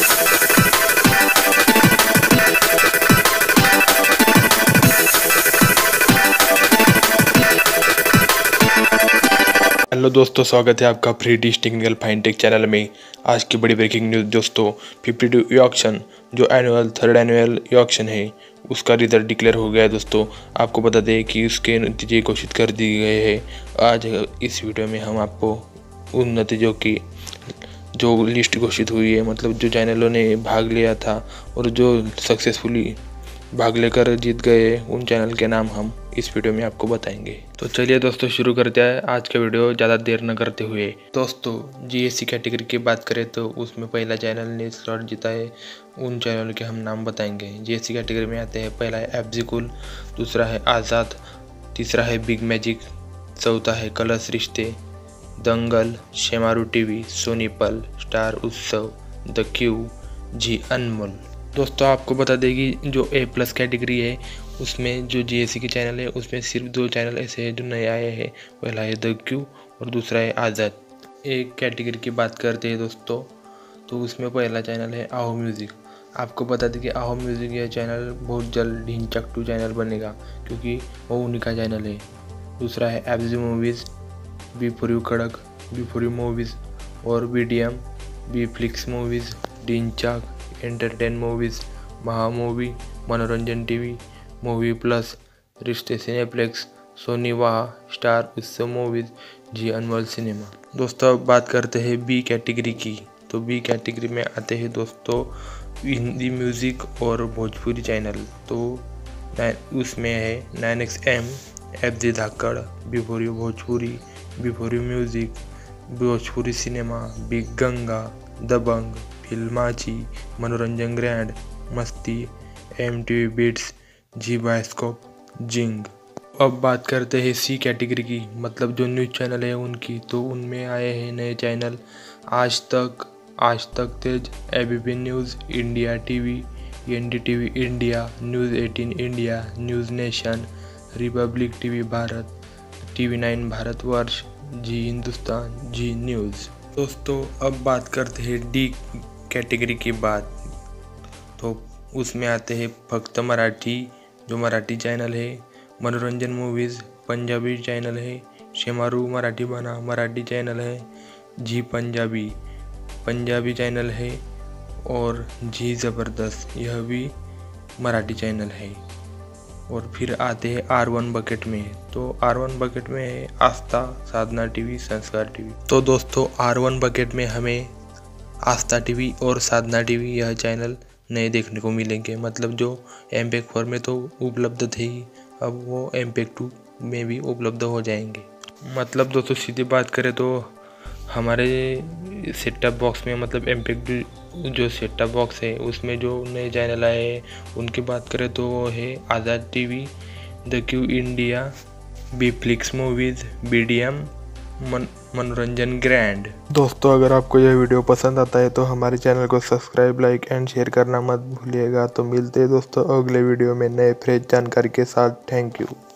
Hello दोस्तों, स्वागत है आपका free dish technical fine tech channel में। आज की बड़ी ब्रेकिंग न्यूज़ दोस्तों, 52 ऑक्शन जो थर्ड एनुअल ऑक्शन है उसका रिजल्ट डिक्लेयर हो गया है। दोस्तों आपको बता दें कि उसके नतीजे घोषित कर दिए गए हैं। आज इस वीडियो में हम आपको उन नतीजों की जो लिस्ट घोषित हुई है, मतलब जो चैनलों ने भाग लिया था और जो सक्सेसफुली भाग लेकर जीत गए, उन चैनल के नाम हम इस वीडियो में आपको बताएंगे। तो चलिए दोस्तों शुरू करते हैं आज का वीडियो ज़्यादा देर न करते हुए। दोस्तों जीएससी कैटेगरी की बात करें तो उसमें पहला चैनल ने स्लॉट जीता है। उन चैनल के हम नाम बताएंगे। जीएससी कैटेगरी में आते हैं, पहला है एफजी कूल, दूसरा है आज़ाद, तीसरा है बिग मैजिक, चौथा है Colors Rishtey, Dangal, Shemaroo TV, Sony Pal, Star Utsav, the Q, Zee Anmol. दोस्तों आपको बता दें कि जो A+ कैटेगरी है उसमें जो जीएससी की चैनल है उसमें सिर्फ 2 चैनल ऐसे हैं जो नए आए हैं। पहला है द क्यू और दूसरा है आज़ाद। एक कैटेगरी की बात करते हैं दोस्तों, तो उसमें पहला चैनल है आहो म्यूज़िक। आपको बता दें कि आहो म्यूज़िक यह चैनल बहुत जल्द ढिंचक 2 चैनल बनेगा, क्योंकि वो उन्हीं का चैनल है। दूसरा है FG movies, B for U Kadak, B for U movies और BDM, B flix movies, Dhinchak entertain movies, Maha movie, Manoranjan TV, movie plus, Rishtey cineplex, Sony Wah, Star उत्सव मूवीज़, जी अनमोल सिनेमा। दोस्तों अब बात करते हैं बी कैटेगरी की। तो बी कैटेगरी में आते हैं दोस्तों हिंदी म्यूज़िक और भोजपुरी चैनल। तो उसमें है 9XM, FG Dhaakad, B for U Bhojpuri, B for U music, Bhojpuri cinema, big Ganga, Dabangg, Filmachi, Manoranjan grand, Masti, MTV beats, Zee bioscope, Zing. अब बात करते हैं सी कैटेगरी की, मतलब जो न्यूज़ चैनल है उनकी। तो उनमें आए हैं नए channel Aaj Tak Tez, ABP news, India TV, NDTV India, news 18 India, news nation, republic TV Bharat, TV9 Bharatvarsh, Zee Hindustan, Zee news. दोस्तों अब बात करते हैं डी कैटेगरी की बात। तो उसमें आते हैं फक्त मराठी, जो मराठी चैनल है, मनोरंजन मूवीज़, पंजाबी चैनल है, शेमारू मराठी बना मराठी चैनल है, जी पंजाबी चैनल है और जी ज़बरदस्त, यह भी मराठी चैनल है। और फिर आते हैं R1 बकेट में। तो R1 बकेट में है आस्था, साधना टीवी, संस्कार टीवी। तो दोस्तों R1 बकेट में हमें आस्था टीवी और साधना टीवी यह चैनल नए देखने को मिलेंगे। मतलब जो MPEG 4 में तो उपलब्ध थे ही, अब वो MPEG 2 में भी उपलब्ध हो जाएंगे। मतलब दोस्तों सीधी बात करें तो हमारे सेटअप बॉक्स में, मतलब MPEG जो सेटअप बॉक्स है उसमें जो नए चैनल आए हैं उनकी बात करें तो वो है Azaad TV, the Q India, B flix movies, BDM, Manoranjan grand. दोस्तों अगर आपको यह वीडियो पसंद आता है तो हमारे चैनल को सब्सक्राइब, लाइक एंड शेयर करना मत भूलिएगा। तो मिलते हैं दोस्तों अगले वीडियो में नए फ्रेश जानकारी के साथ। Thank you.